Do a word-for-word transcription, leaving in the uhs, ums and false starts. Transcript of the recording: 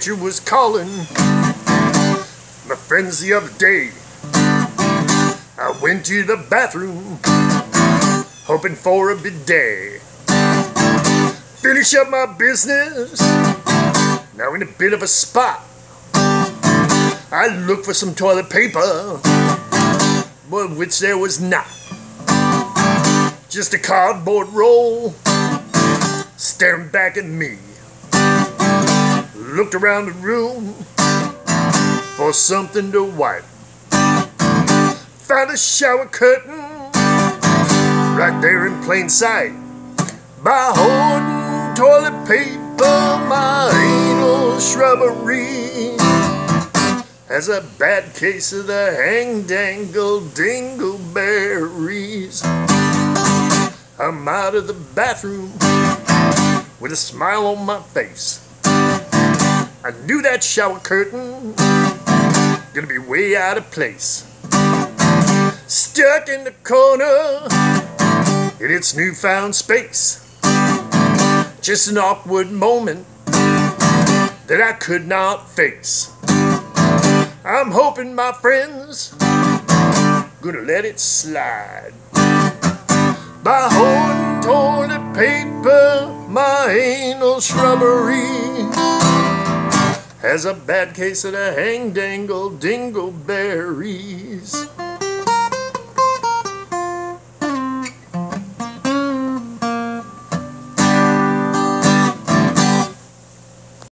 nature was calling. My friends, the other day, I went to the bathroom, hoping for a bidet. Finish up my business, now in a bit of a spot. I looked for some toilet paper, but which there was not. Just a cardboard roll staring back at me. Looked around the room for something to wipe. Found a shower curtain right there in plain sight. By hoarding toilet paper, my anal shrubbery has a bad case of the hang, dangle, dingleberries. I'm out of the bathroom with a smile on my face. I knew that shower curtain gonna be way out of place. Stuck in the corner in its newfound space. Just an awkward moment that I could not face. I'm hoping my friends gonna let it slide. By hoarding toilet paper, my anal shrubbery has a bad case of the hang, dangle, dingleberries.